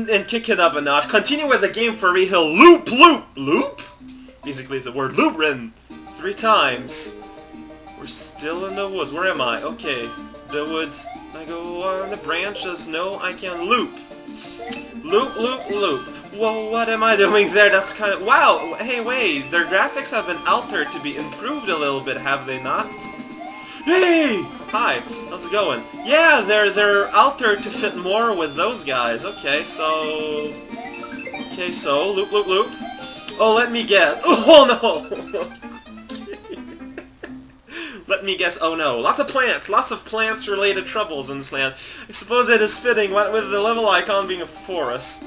and kick it up a notch. Continue with the game for real. Loop, loop, loop? Basically, it's the word loop written 3 times. We're still in the woods. Where am I? Okay, the woods. I go on the branches. No, I can loop. Loop, loop, loop. Whoa, what am I doing there? That's kind of... Wow! Hey, wait, their graphics have been altered to be improved a little bit, have they not? Hey! Hi, how's it going? Yeah, they're altered to fit more with those guys. Okay, so... loop, loop, loop. Oh, let me guess. Oh, no! Let me guess, oh no. Lots of plants-related troubles in this land. I suppose it is fitting, what with the level icon being a forest.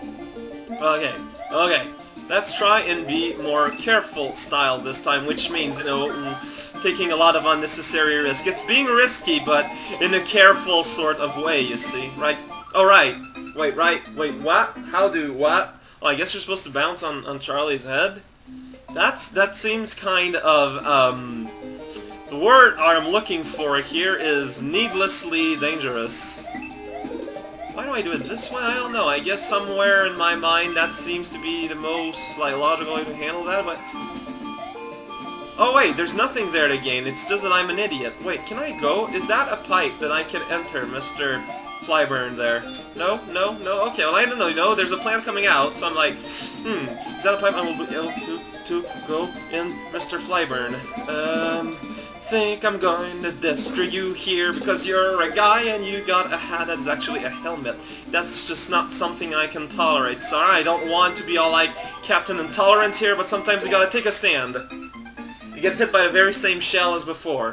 Okay. Let's try and be more careful style this time, which means, you know, taking a lot of unnecessary risk. It's being risky, but in a careful sort of way, you see. Right? Oh, right. Wait, what? What? Oh, I guess you're supposed to bounce on Charlie's head? That seems kind of, the word I'm looking for here is needlessly dangerous. Why do I do it this way? I don't know. I guess somewhere in my mind that seems to be the most, like, logical way to handle that, but... Oh wait, there's nothing there to gain. It's just that I'm an idiot. Wait, can I go? Is that a pipe that I can enter, Mr. Flyburn there? No? Okay, well I don't know. You know, there's a plant coming out, so I'm like, is that a pipe I will be able to go in, Mr. Flyburn? Think I'm going to destroy you here because you're a guy and you got a hat that's actually a helmet. That's just not something I can tolerate. Sorry, I don't want to be all like Captain Intolerance here, but sometimes you gotta take a stand. You get hit by the very same shell as before.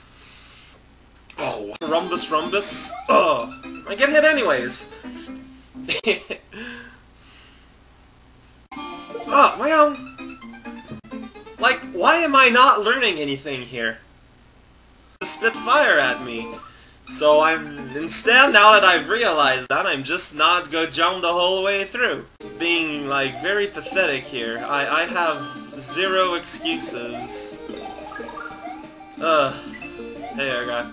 Oh, Rumbus. Oh, I get hit anyways. Oh, well. Like, why am I not learning anything here? Spit fire at me. So instead, now that I've realized that, I'm just not gonna jump the whole way through. Being, like, very pathetic here. I have 0 excuses. Hey there, guy.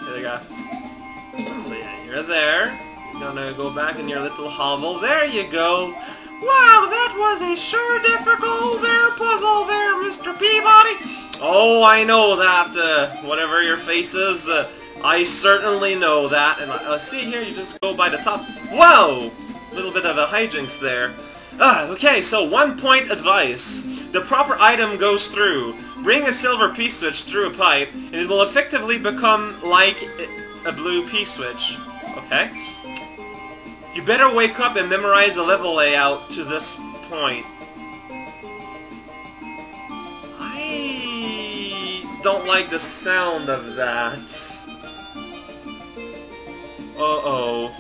So yeah, you're there. You're gonna go back in your little hovel. There you go. Wow, that was a sure difficult puzzle there, Mr. Peabody. Oh, I know that, whatever your face is, I certainly know that, and see here, you just go by the top. Whoa! Little bit of a hijinks there. Okay, so 1-point advice. The proper item goes through. Bring a silver P-switch through a pipe, and it will effectively become like a blue P-switch. Okay? You better wake up and memorize the level layout to this point. Don't like the sound of that. Uh-oh.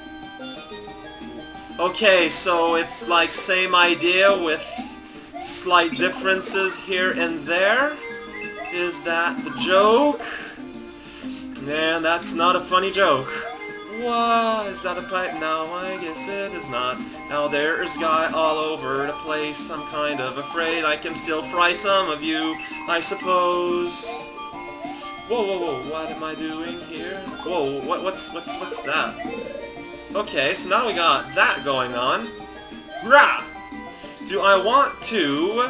Okay, so it's like same idea with slight differences here and there. Is that the joke? Man, that's not a funny joke. What? Is that a pipe? No, I guess it is not. Now there's guy all over the place. I'm kind of afraid I can still fry some of you, I suppose. Whoa, what am I doing here? Whoa, what's that? Okay, so now we got that going on. Rah! Do I want to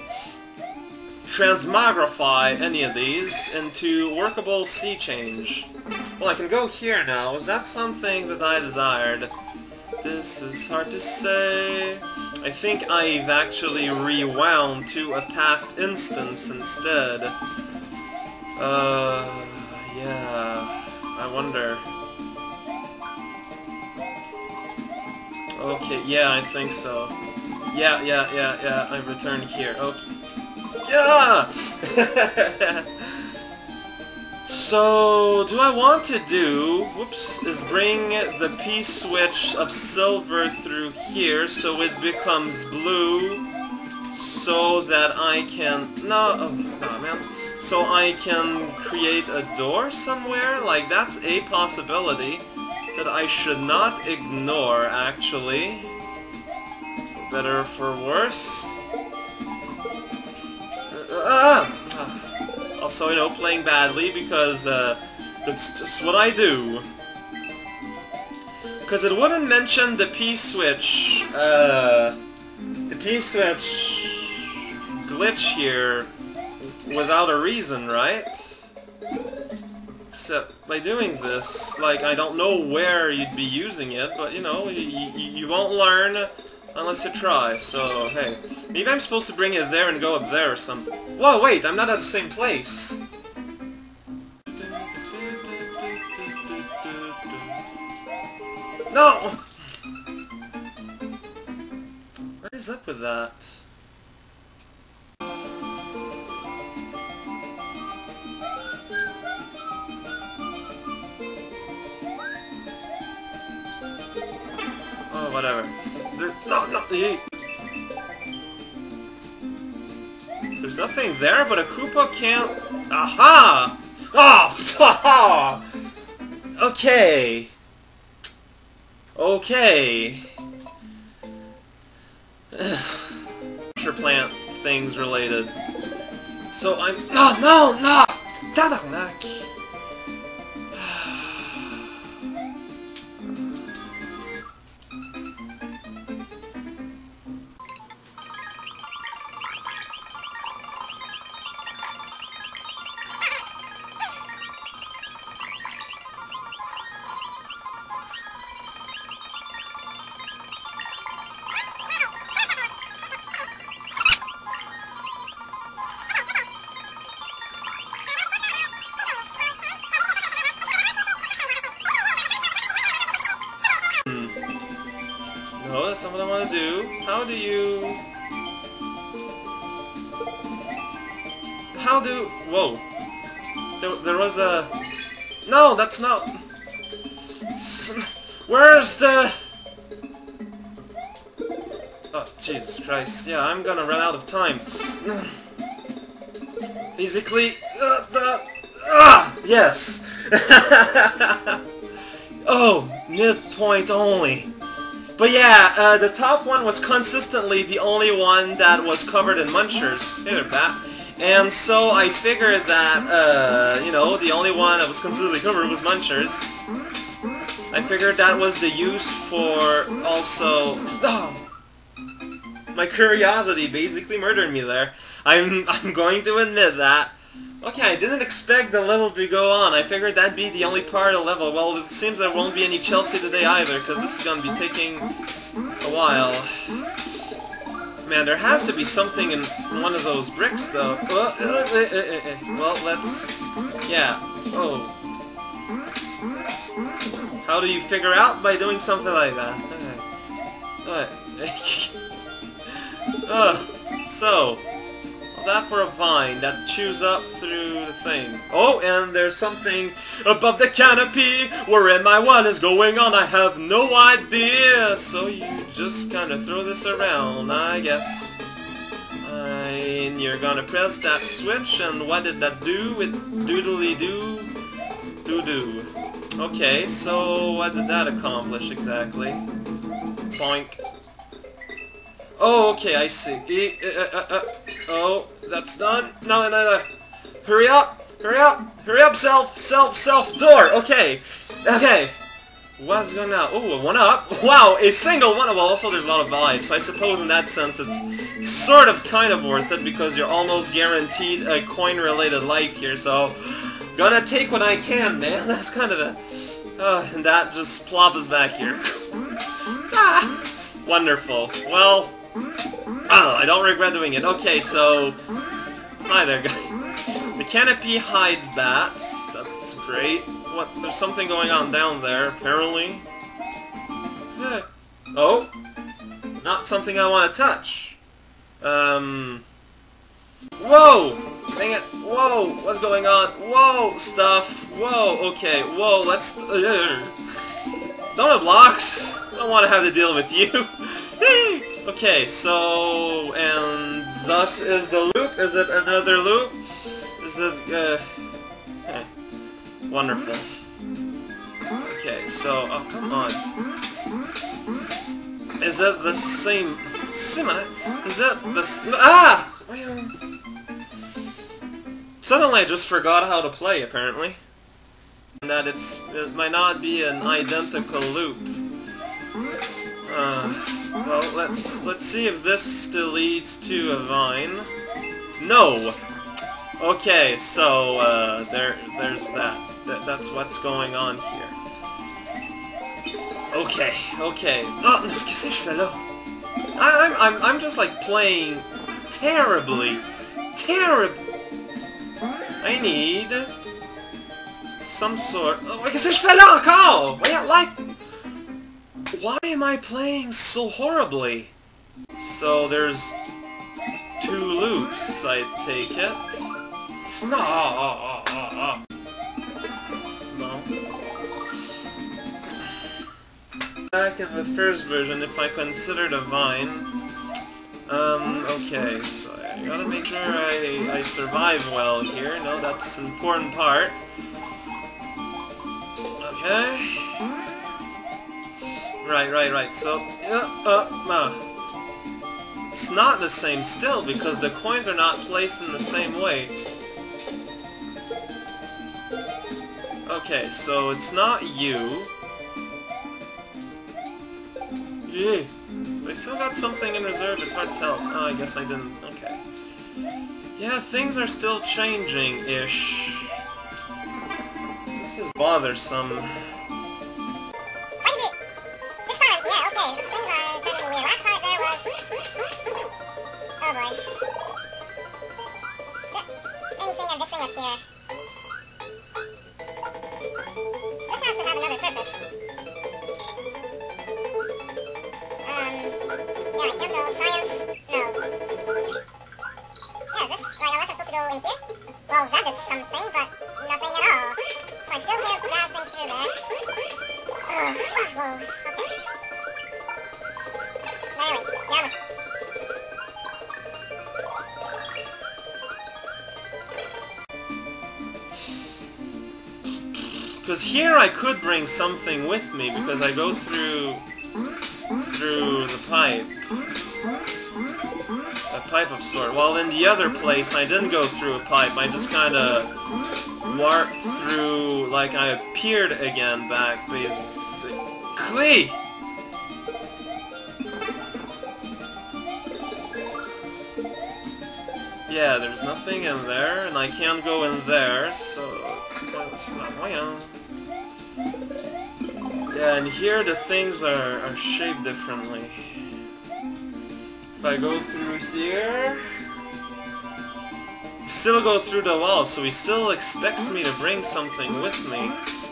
transmogrify any of these into workable sea change? Well, I can go here now. Is that something that I desired? This is hard to say. I think I've actually rewound to a past instance instead. Yeah. I wonder. Okay, yeah, I think so. Yeah, I returned here. Okay. Yeah! So, do I want to do, is bring the P-switch of silver through here so it becomes blue so that I can, so I can create a door somewhere? Like, that's a possibility that I should not ignore, actually. For better or for worse. Also, you know, playing badly because that's just what I do. Because it wouldn't mention the P-switch, glitch here without a reason, right? Except by doing this, like, I don't know where you'd be using it, but, you know, you won't learn unless you try, so, hey. Maybe I'm supposed to bring it there and go up there or something. Whoa, wait, I'm not at the same place. No! What is up with that? Oh, whatever. There's nothing there, but a Koopa can't... Aha! Oh! Okay. Okay. Plant things related. So I'm... No! Tabarnak! No, that's not what I want to do. How do... Whoa. There was a... No, that's not... Where's the... Oh, Jesus Christ. Yeah, I'm gonna run out of time. Basically... Yes! Oh, midpoint only. But yeah, the top one was consistently the only one that was covered in munchers. Hey there, Bat. And so I figured that, you know, the only one that was consistently covered was munchers. I figured that was the use for also... Oh, my curiosity basically murdered me there. I'm going to admit that. Okay, I didn't expect the level to go on. I figured that'd be the only part of the level. Well, it seems there won't be any Chelsea today either, because this is going to be taking a while. Man, there has to be something in one of those bricks, though. Well, let's... Yeah. Oh. How do you figure out? By doing something like that. So... that for a vine that chews up through the thing. Oh, and there's something above the canopy. Where my one is going on, I have no idea. So you just kind of throw this around, I guess. And you're gonna press that switch, and what did that do? It doodly-doo, doo-doo. Okay, so what did that accomplish exactly? Boink. Oh, okay, I see. Oh, that's done. No. Hurry up! Self, door! Okay. What's going on? Oh, a 1-up. Wow, a single 1-up. Well, also there's a lot of vibes, so I suppose in that sense it's sort of kind of worth it, because you're almost guaranteed a coin-related life here, so... Gonna take what I can, man. That's kind of a... and that just plops back here. Wonderful. Well... Oh, I don't regret doing it. Okay, so... Hi there, guy. The canopy hides bats. That's great. What? There's something going on down there, apparently. Oh? Not something I want to touch. Whoa! Dang it. Whoa! What's going on? Whoa! Stuff. Whoa! Okay. Whoa, let's... Don't have blocks! I don't want to have to deal with you. Okay, so... And thus is the loop? Is it another loop? Is it... Wonderful. Okay, so... Oh, come on. Is it the same... Similar? Is it the... Ah! Suddenly I just forgot how to play, apparently. And that it might not be an identical loop. Well, let's see if this still leads to a vine. No! Okay, so, there's that. That's what's going on here. Okay. Oh, qu'est-ce que je fais là? I'm just like playing terribly. I need some sort. Oh, qu'est-ce que je fais là encore? Why am I playing so horribly? So there's 2 loops, I take it. No. Back in the first version, if I considered a vine, okay, so I gotta make sure I survive well here. No, that's an important part. Okay. Right. So, it's not the same still because the coins are not placed in the same way. Okay, so it's not you. Yeah. I still got something in reserve, it's hard to tell. Oh, I guess I didn't. Okay. Yeah, things are still changing-ish. This is bothersome. What did you... This time, yeah, okay, things are turning weird. Last time there was... Oh boy. Is there anything of this thing up here? This has to have another purpose. Yeah, I can't go. Science? No. Yeah, this... Like, unless I'm supposed to go in here? Well, that did something, but nothing at all. So I still can't grab things through there. Whoa, okay. Anyway, yeah, Because here I could bring something with me because I go through the pipe. A pipe of sort. While in the other place I didn't go through a pipe, I just kinda warped through like I appeared again back basically. Yeah, there's nothing in there, and I can't go in there, so it's kind of not my own. Yeah, and here the things are shaped differently. If I go through here... Still go through the wall, so he still expects me to bring something with me.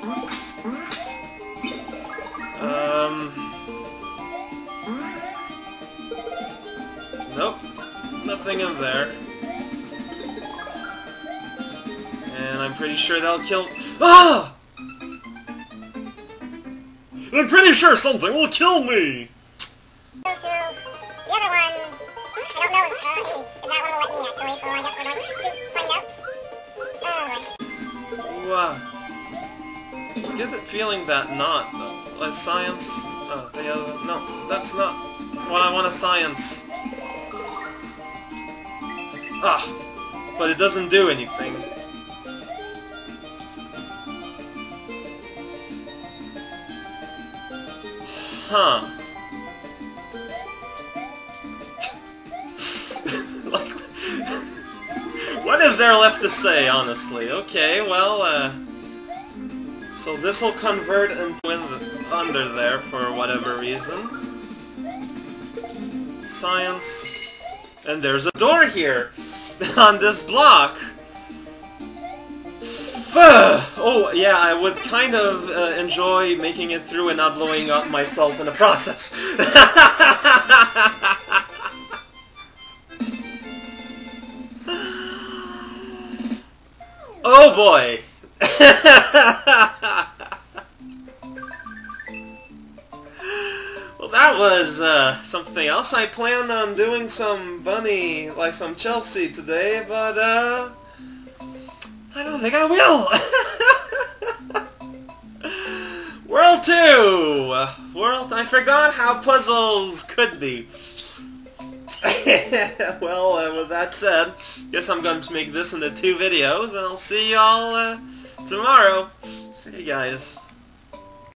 Nope. Nothing in there. And I'm pretty sure that'll kill... Ah! I'm pretty sure something will kill me! go through the other one. I don't know if that one will let me actually, so I guess we're going to find out. Wow. I get the feeling that not, though. Like science... no, that's not what I want to science. Ah! But it doesn't do anything. Huh. Like, what is there left to say, honestly? Okay, well, so this'll convert into under there for whatever reason. Science. And there's a door here! On this block! Oh, yeah, I would kind of enjoy making it through and not blowing up myself in the process. Oh boy! Well, that was something else. I planned on doing some bunny, like some Chelsea today, but I don't think I will! World 2! I forgot how puzzles could be. Well, with that said, guess I'm going to make this into 2 videos, and I'll see y'all tomorrow. See you guys.